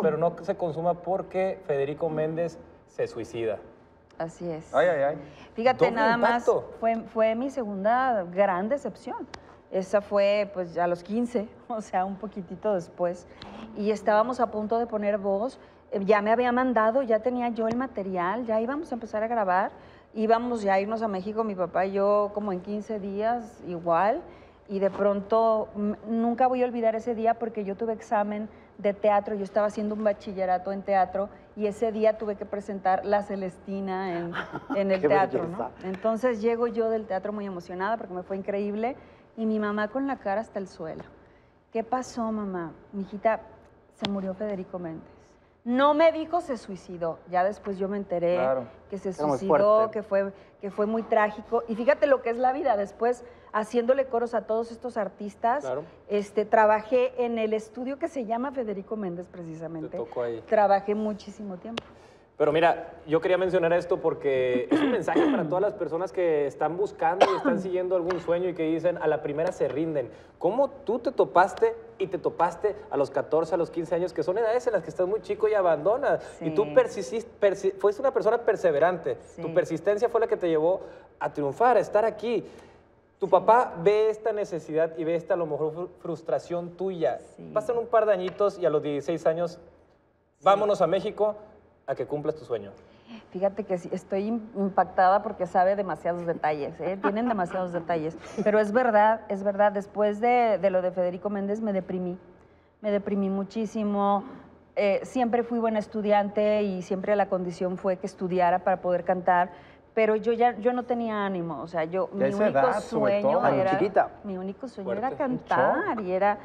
pero no se consuma porque Federico Méndez se suicida. Así es. Ay, ay, ay. Fíjate, Doble nada más, impacto. fue mi segunda gran decepción. Esa fue pues a los 15, o sea, un poquitito después. Y estábamos a punto de poner voz. Ya me había mandado, ya tenía yo el material, ya íbamos a empezar a grabar. Íbamos ya a irnos a México, mi papá y yo, como en 15 días, igual. Y de pronto, nunca voy a olvidar ese día porque yo tuve examen de teatro, yo estaba haciendo un bachillerato en teatro y ese día tuve que presentar La Celestina en el Qué teatro, belleza. ¿no? Entonces llego yo del teatro muy emocionada porque me fue increíble y mi mamá con la cara hasta el suelo. ¿Qué pasó, mamá? Mi hijita, se murió Federico Méndez. No me dijo se suicidó, ya después yo me enteré Claro. que se Era muy suicidó, fuerte. que fue muy trágico. Y fíjate lo que es la vida, después haciéndole coros a todos estos artistas, Claro. Trabajé en el estudio que se llama Federico Méndez precisamente. Te tocó ahí. Trabajé muchísimo tiempo. Pero mira, yo quería mencionar esto porque es un mensaje para todas las personas que están buscando y están siguiendo algún sueño y que dicen a la primera se rinden. ¿Cómo tú te topaste y te topaste a los 14, a los 15 años, que son edades en las que estás muy chico y abandonas? Sí. Y tú fuiste una persona perseverante. Sí. Tu persistencia fue la que te llevó a triunfar, a estar aquí. Tu papá ve esta necesidad y ve esta a lo mejor frustración tuya. Sí. Pasan un par de añitos y a los 16 años, vámonos a México a que cumplas tu sueño. Fíjate que sí, estoy impactada porque sabe demasiados detalles, ¿eh? Tienen demasiados detalles. Pero es verdad, después de lo de Federico Méndez me deprimí muchísimo. Siempre fui buena estudiante y siempre la condición fue que estudiara para poder cantar, pero yo no tenía ánimo, o sea, mi esa único edad, sobre sueño todo, era, chiquita. mi único sueño Fuerte. era cantar y era...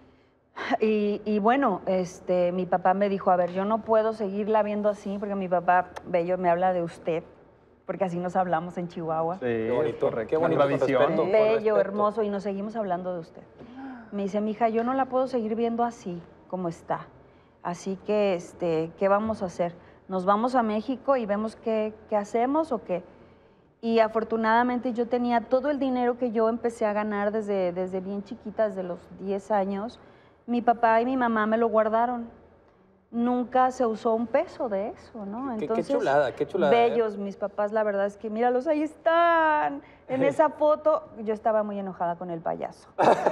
Y bueno, mi papá me dijo, a ver, yo no puedo seguirla viendo así, porque mi papá, bello, me habla de usted, porque así nos hablamos en Chihuahua. Sí, Qué bonito, correcto. qué bonito, La con visión. respeto. Con Bello, respeto. hermoso, y nos seguimos hablando de usted. Me dice, mija, yo no la puedo seguir viendo así, como está. Así que, ¿qué vamos a hacer? ¿Nos vamos a México y vemos qué hacemos o qué? Y afortunadamente yo tenía todo el dinero que yo empecé a ganar desde bien chiquita, desde los 10 años. Mi papá y mi mamá me lo guardaron. Nunca se usó un peso de eso, ¿no? Qué chulada, qué chulada. Bellos, mis papás, la verdad es que, míralos, ahí están. En esa foto, yo estaba muy enojada con el payaso.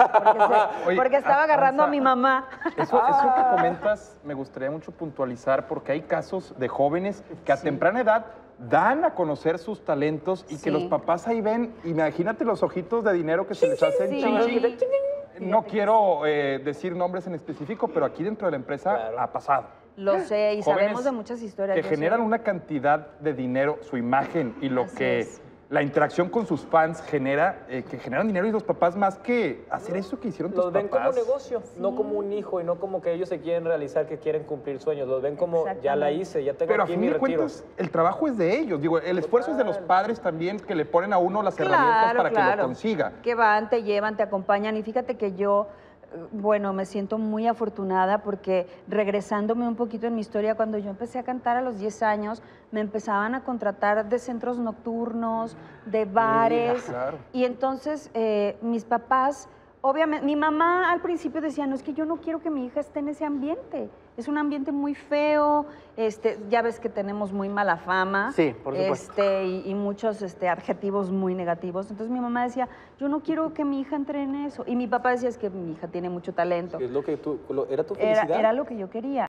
Oye, Porque estaba agarrando a Aranza, mi mamá. Eso que comentas me gustaría mucho puntualizar porque hay casos de jóvenes que a temprana edad dan a conocer sus talentos y que Sí. los papás ahí ven, imagínate los ojitos de dinero que se les hacen Sí. chin, chin. Fíjate No que quiero decir nombres en específico, pero aquí dentro de la empresa Claro. ha pasado. Lo sé, y Jóvenes sabemos de muchas historias. que yo generan sé. una cantidad de dinero, su imagen y lo Así que es. la interacción con sus fans genera, que generan dinero y los papás más que hacer eso que hicieron tus Los ven papás. como negocio, no como un hijo y no como que ellos se quieren realizar, que quieren cumplir sueños. Los ven como, ya la hice, ya tengo Pero a aquí fin mi de retiro. cuentas, el trabajo es de ellos. Digo, el esfuerzo es de los padres también que le ponen a uno las herramientas para que lo consiga. Que van, te llevan, te acompañan. Y fíjate que yo, bueno, me siento muy afortunada porque regresándome un poquito en mi historia, cuando yo empecé a cantar a los 10 años, me empezaban a contratar de centros nocturnos, de bares. claro. Y entonces mis papás, obviamente, mi mamá al principio decía, no, es que yo no quiero que mi hija esté en ese ambiente. Es un ambiente muy feo, ya ves que tenemos muy mala fama. Sí, por supuesto. Y muchos adjetivos muy negativos. Entonces mi mamá decía, yo no quiero que mi hija entre en eso. Y mi papá decía, es que mi hija tiene mucho talento. Es lo que era tu felicidad. Era lo que yo quería.